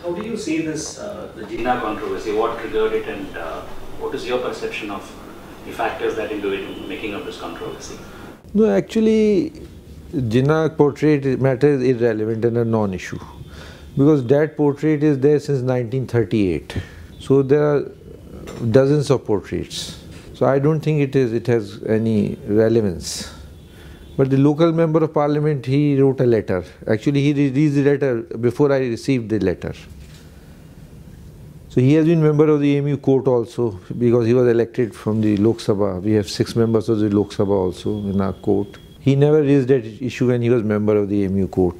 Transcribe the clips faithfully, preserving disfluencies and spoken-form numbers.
How do you see this, uh, the Jinnah controversy? What triggered it, and uh, what is your perception of the factors that into it in making up this controversy? No, actually, Jinnah portrait matter is irrelevant and a non-issue, because that portrait is there since nineteen thirty-eight. So there are dozens of portraits. So I don't think it is it has any relevance. But the local member of parliament, he wrote a letter. Actually, he released the letter before I received the letter. So he has been member of the A M U court also, because he was elected from the Lok Sabha. We have six members of the Lok Sabha also in our court. He never raised that issue when he was member of the A M U court.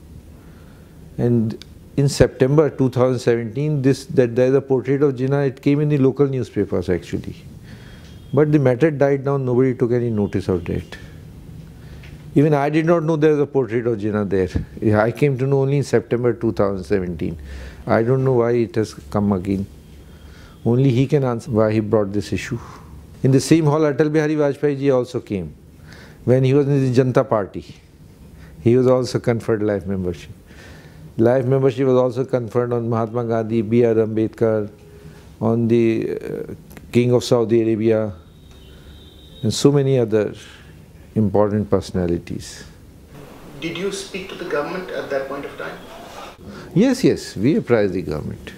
And in September two thousand seventeen, this that there is a portrait of Jinnah, it came in the local newspapers actually. But the matter died down, nobody took any notice of that. Even I did not know there was a portrait of Jinnah there. I came to know only in September two thousand seventeen. I don't know why it has come again. Only he can answer why he brought this issue. In the same hall, Atal Bihari Vajpayee ji also came. When he was in the Janata Party, he was also conferred life membership. Life membership was also conferred on Mahatma Gandhi, B R Ambedkar, on the uh, King of Saudi Arabia, and so many other important personalities. Did you speak to the government at that point of time? Yes, yes, we apprised the government.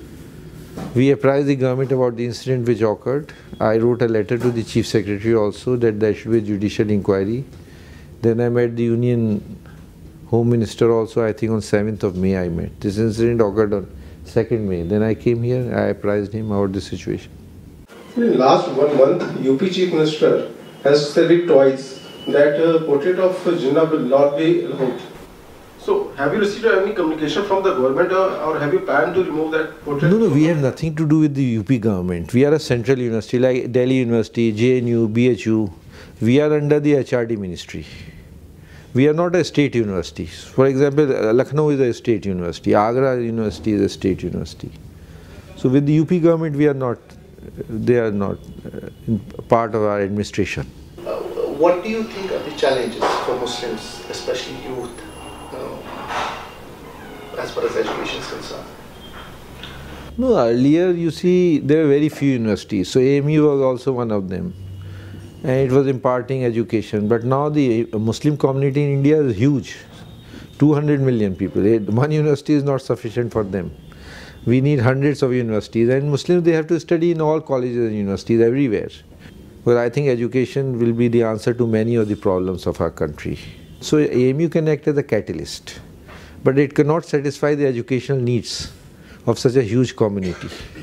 We apprised the government about the incident which occurred. I wrote a letter to the Chief Secretary also that there should be a judicial inquiry. Then I met the Union Home Minister also, I think on seventh of May I met. This incident occurred on second May. Then I came here, I apprised him about the situation. In last one month, U P Chief Minister has said it twice that uh, portrait of Jinnah will not be allowed. So, have you received any communication from the government, or, or have you planned to remove that portrait? No, no, we have nothing to do with the U P government. We are a central university like Delhi University, J N U, B H U. We are under the H R D ministry. We are not a state university. For example, Lucknow is a state university, Agra University is a state university. So with the U P government, we are not, they are not part of our administration. Uh, what do you think are the challenges for Muslims, especially youth, uh, as far as education is concerned? No, earlier you see there were very few universities, so A M U was also one of them, and it was imparting education. But now the Muslim community in India is huge, two hundred million people. One university is not sufficient for them. We need hundreds of universities, and Muslims, they have to study in all colleges and universities everywhere. But I think education will be the answer to many of the problems of our country. So A M U can act as a catalyst, but it cannot satisfy the educational needs of such a huge community.